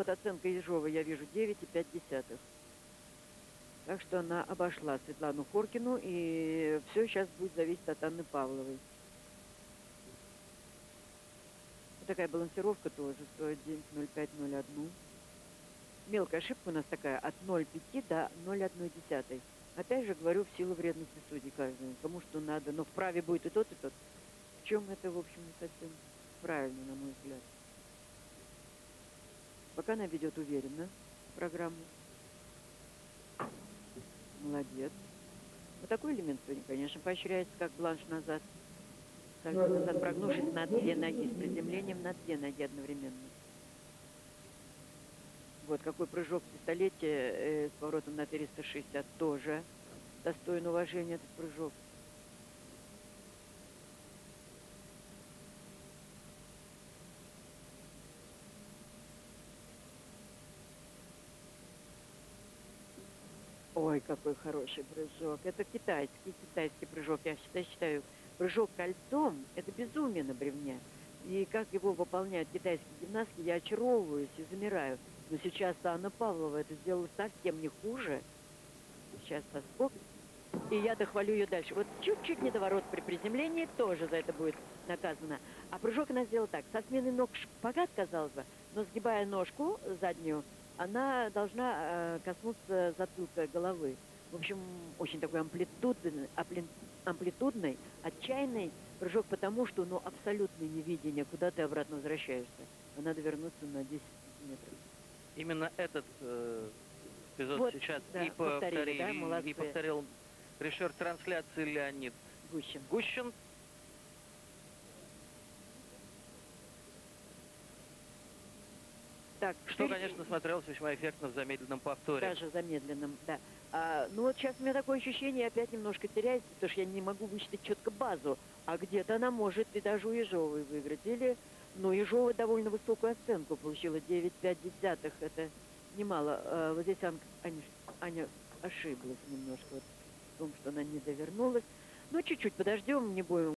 вот оценка Ежовой я вижу 9,5. Так что она обошла Светлану Хоркину, и все сейчас будет зависеть от Анны Павловой. Вот такая балансировка тоже стоит 9,0501. Мелкая ошибка у нас такая от 0,5 до 0,1. Опять же говорю, в силу вредности судей каждому, кому что надо. Но вправе будет и тот, и тот. В чем это, в общем, не совсем правильно, на мой взгляд. Пока она ведет уверенно программу. Молодец. Вот такой элемент сегодня, конечно, поощряется, как бланш назад. Сальто назад, прогнувшись на 2 ноги, с приземлением на 2 ноги одновременно. Вот какой прыжок в пистолете с поворотом на 360 тоже достоин уважения этот прыжок. Ой, какой хороший прыжок. Это китайский прыжок. Я считаю, прыжок кольцом – это безумие на бревне. И как его выполняют китайские гимнастки, я очаровываюсь и замираю. Но сейчас Анна Павлова это сделала совсем не хуже. Сейчас соскок. И я дохвалю ее дальше. Вот чуть-чуть недоворот при приземлении, тоже за это будет наказана. А прыжок она сделала так. Со сменой ног шпагат, казалось бы, но сгибая ножку заднюю, она должна коснуться затылка головы. В общем, очень такой амплитудный, отчаянный прыжок, потому что, ну, абсолютное невидение, куда ты обратно возвращаешься. А надо вернуться на 10 сантиметров. Именно этот эпизод вот, сейчас да, и повторил режиссер трансляции Леонид Гущин. Так, что, конечно, смотрелось весьма эффектно в замедленном повторе. Даже в замедленном, да. Ну вот сейчас у меня такое ощущение опять немножко теряется, потому что я не могу вычислить четко базу. А где-то она может и даже у Ежовой выиграть. Или, ну, Ежова довольно высокую оценку получила, 9,5. Это немало. Вот здесь Аня ошиблась немножко вот в том, что она не довернулась. Ну, чуть-чуть подождем, не будем